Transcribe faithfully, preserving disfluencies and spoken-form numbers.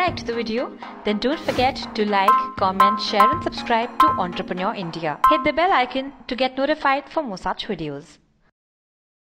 liked the video, then don't forget to like, comment, share and subscribe to Entrepreneur India. Hit the bell icon to get notified for more such videos.